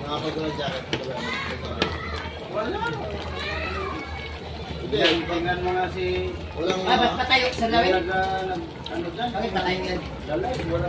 Nakapag ko ng jacket. Wala. Hindi, tingnan mo nga si... Ba't patayo sa lawin? Ano dyan? Bakit patayo yan? Dalay, wala